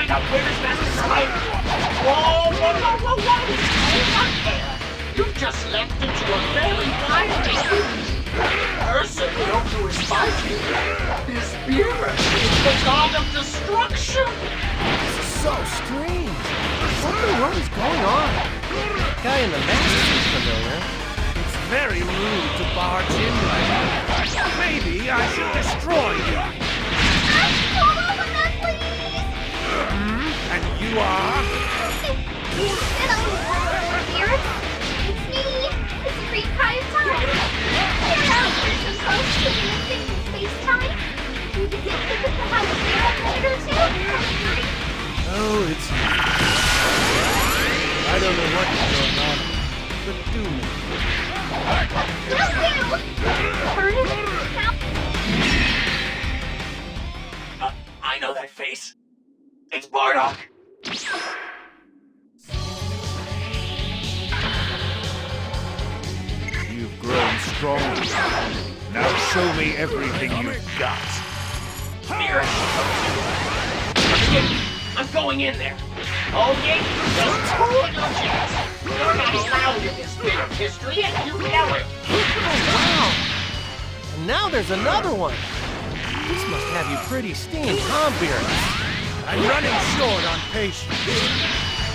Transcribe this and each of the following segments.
find out where his master's hiding. Whoa, whoa, whoa, whoa, whoa! Hold up there! You just leapt into a very violent person known to his fighting. His spirit is the god of destruction. This is so strange. What is going on? The guy in the mask is familiar. It's very rude to barge in like that. Maybe I should destroy you. Hold on with that, please! And you are? Spirits? It's me. It's a great kind of time. Here now, we're so close to the missing in space-time. You can get to the house here in a minute or two. Oh, it's you. I don't know what is going on, but do me. I know that face. It's Bardock. You've grown stronger. Now show me everything you've got. Spirit. I'm going in there. Oh, yeah, just hold your chance. You're not allowed in this bit of history, and you know it. Oh, wow. And now there's another one. This must have you pretty steamed, huh, Beerus? I'm running short on patience.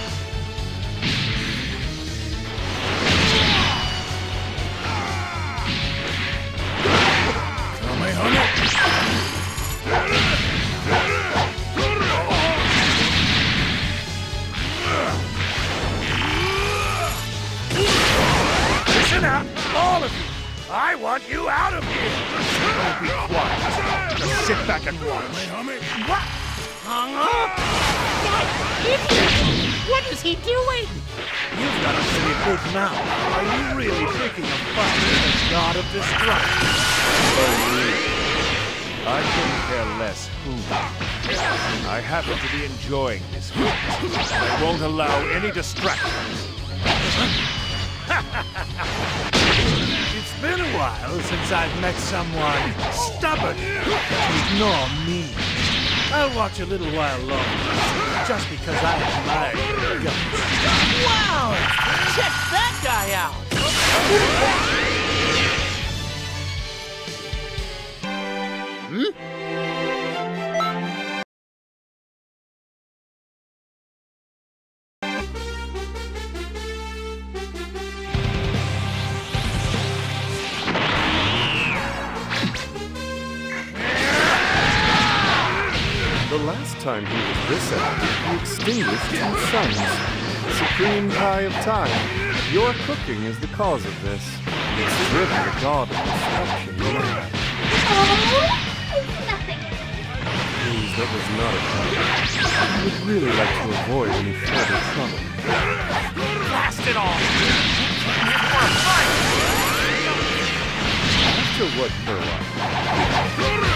Listen up, all of you! I want you out of here! Don't be quiet. Just sit back and watch. What? Hung up? That idiot! What is he doing? You've got a pretty good mouth. Are you really thinking of fighting the god of destruction? Oh, really? I couldn't care less who. I happen to be enjoying this fight. I won't allow any distractions. It's been a while since I've met someone stubborn to ignore me. I'll watch a little while longer, just because I admire your guts. Wow! Check that guy out! The last time he was this active, he extinguished 2 suns. Supreme Kai of Time, your cooking is the cause of this. It's driven the god of destruction mad. Oh, it's nothing. Please, that was not a problem. I would really like to avoid any further trouble. Blast it all! After what, Burlock?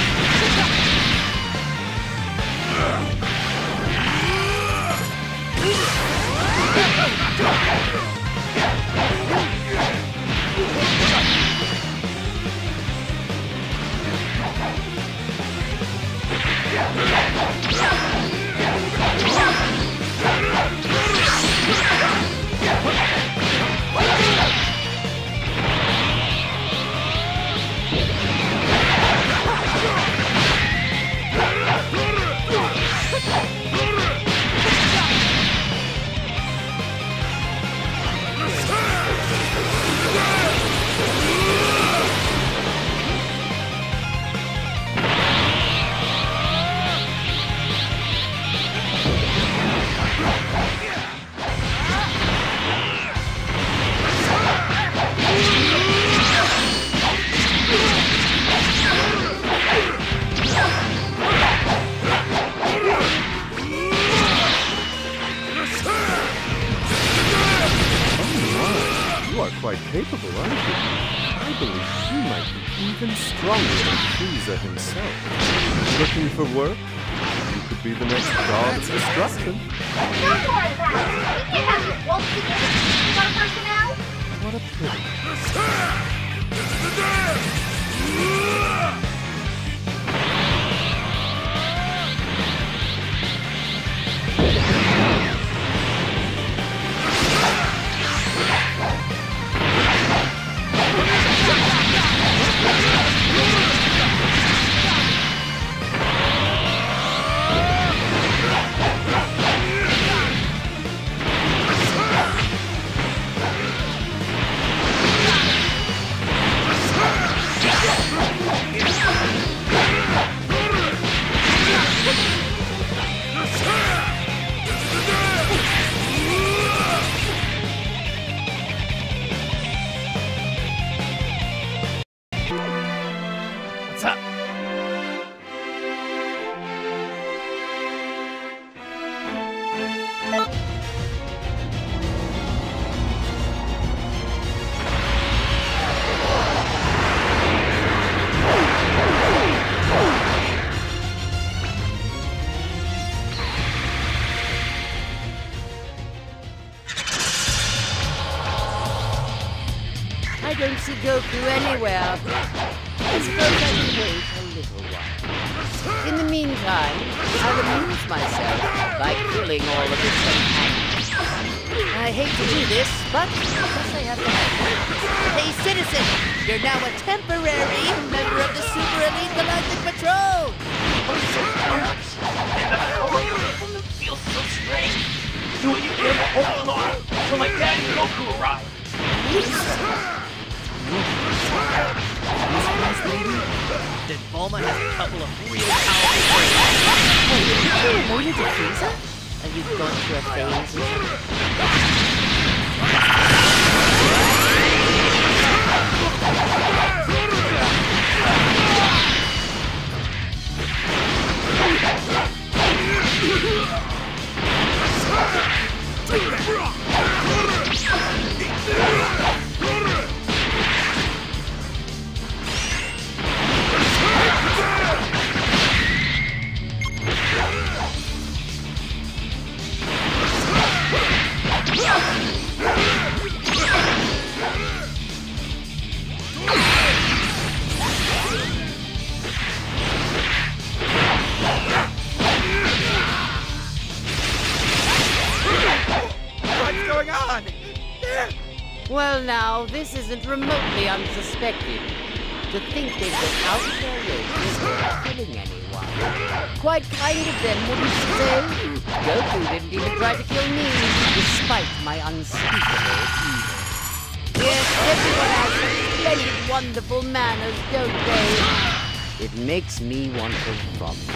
Quite capable, aren't you? I believe you might be even stronger than Frieza himself. Looking for work? You could be the next god of destruction. No more of that! We can't have this wolf together. You want a person now? What a pity. Goku anywhere. I suppose I can wait a little while. In the meantime, I'll amuse myself by killing all of his companions. I hate to do this, but I guess I have to. Hey, citizen! You're now a temporary member of the Super Elite Galactic Patrol! I'm so nervous. And the power coming from them feels so strange. Doing it again holding on until my dad and Goku arrive. Then Bulma has a couple of real powerful brains. Hey, are you related to Frieza? Are you going through a phase or something? What's going on? Well now, this isn't remotely unsuspected. To think they'd go out of their way without killing anyone. Quite kind of them, wouldn't you say? Goku didn't even try to kill me, despite my unspeakable evil. Yes, everyone has such splendid, wonderful manners, don't they? It makes me want to vomit.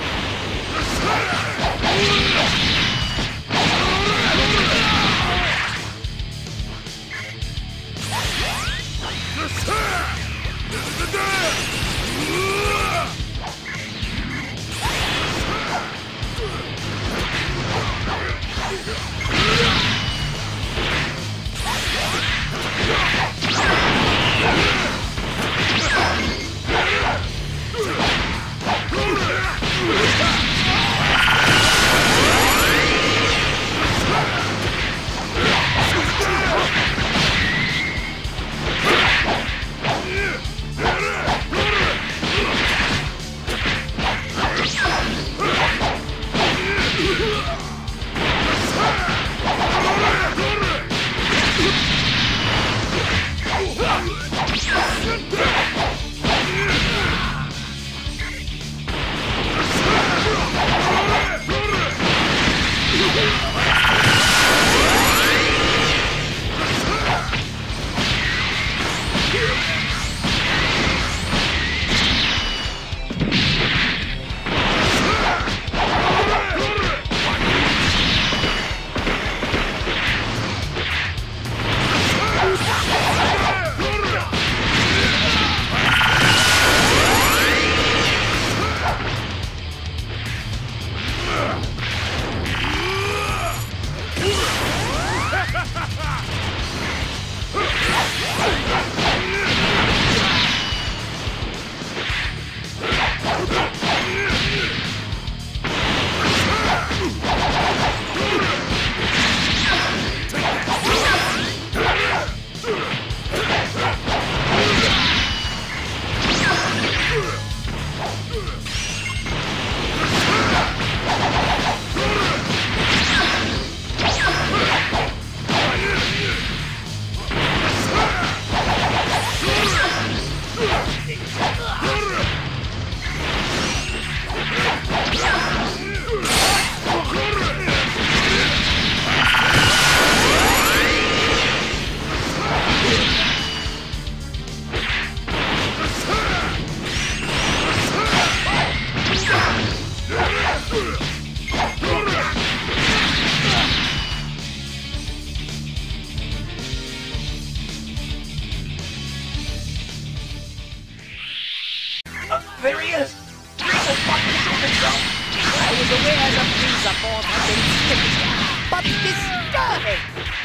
There he is! Frieza fucking shoot himself! I was aware the Frieza force had been slipping, but disturbing!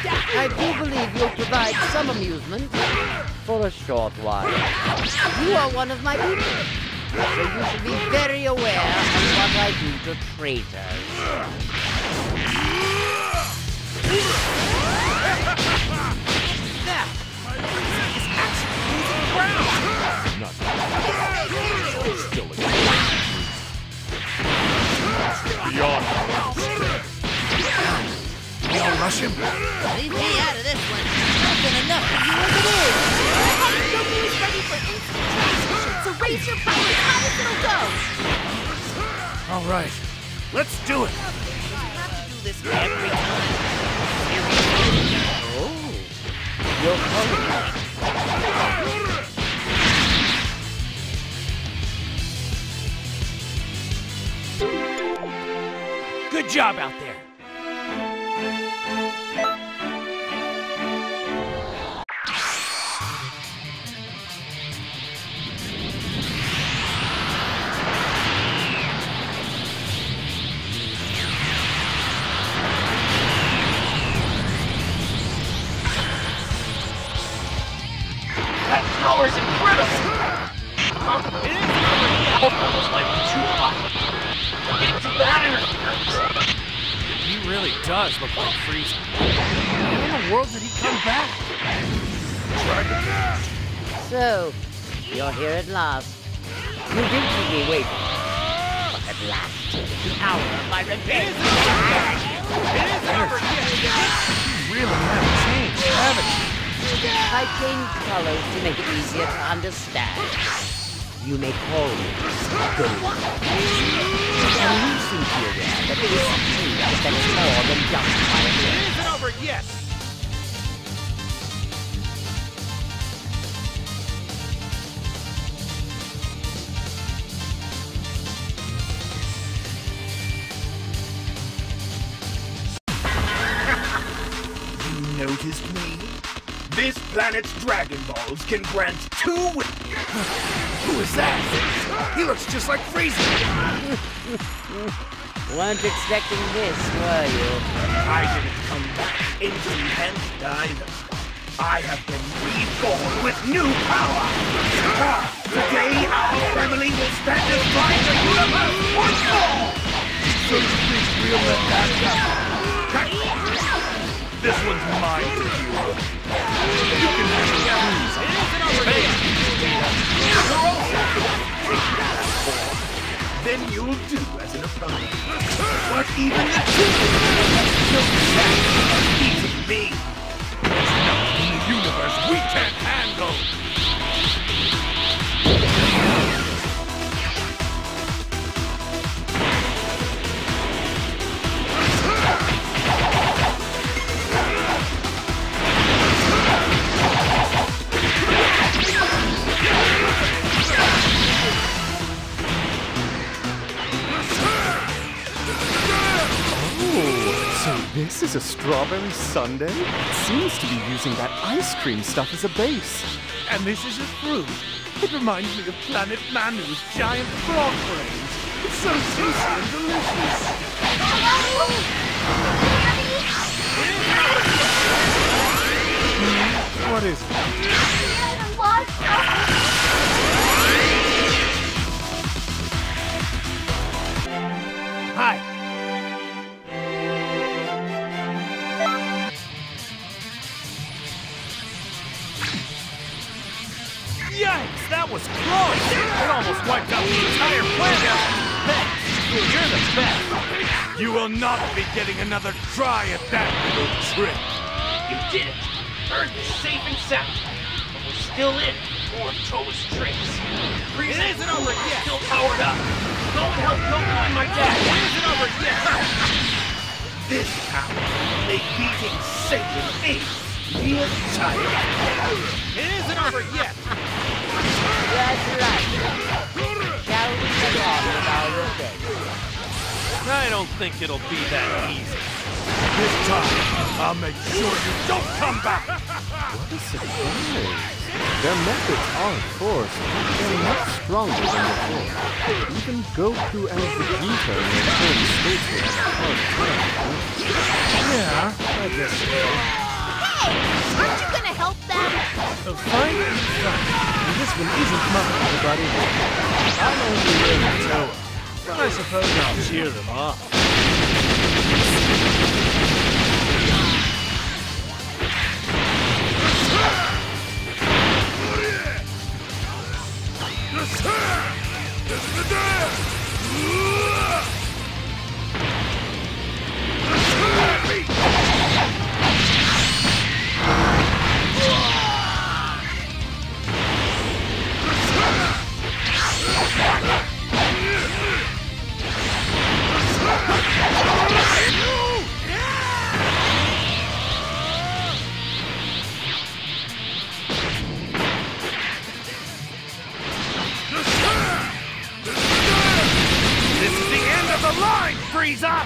I do believe you'll provide some amusement for a short while. You are one of my people, so you should be very aware of what I do to traitors. Now, my Frieza is actually using Not still beyond. We all rush him. Leave me out of this one. I've been enough for you as it is. Goku's ready for instant transition, so raise your power as high as it'll go. All right, let's do it. Do this every time. Oh, you're hungry. Good job out there. That power's incredible! Almost like too hot. Into that interference. He really does look like Frieza. When in the world did he come back? So, you're here at last. You did keep me waiting. But at last, the hour of my revenge. You really have changed, haven't you? I changed colors to make it easier to understand. You may call me good one. And you seem to be aware that there is something that is more than just my appearance. It isn't over yet. You noticed me? This planet's Dragon Balls can grant 2 Who is that? He looks just like Frieza! Weren't expecting this, were you? I didn't come back empty-handed either. I have been reborn with new power! Today our family will stand as right the universe once more! So you think we'll let that happen? This one's mine, hero. You can handle Frieza. It isn't over yet. Then you'll do as an opponent. But even the two have no chance of beating me. There's nothing in the universe we can't handle. So this is a strawberry sundae? It seems to be using that ice cream stuff as a base. And this is a fruit. It reminds me of Planet Manu's giant frog brains. It's so juicy and delicious. What is it? Hi. Yikes, that was close! It almost wiped out the entire planet! Thanks! You're the best! You will not be getting another try at that little trick. You did it! Earth is safe and sound. But we're still in for Toa's tricks. Frieza isn't over yet. Still powered up. Go and help Goku and my dad. It isn't over yet! This power will make beating Satan ace real tired. It isn't over yet! That's right. Shall we get on with our revenge? I don't think it'll be that easy. This time, I'll make sure you don't come back. What a surprise. Their methods are, of course, but they're much stronger than before. Even Goku and Vegeta in their current states will have a hard time. Yeah, I guess so. Hey! Aren't you gonna help them? Fine, and this one isn't mine, everybody. I'm only here to tell them, but I suppose I'll cheer them on. This is the end of the line, Frieza!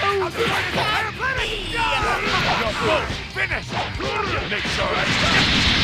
You're both finished! Make sure I...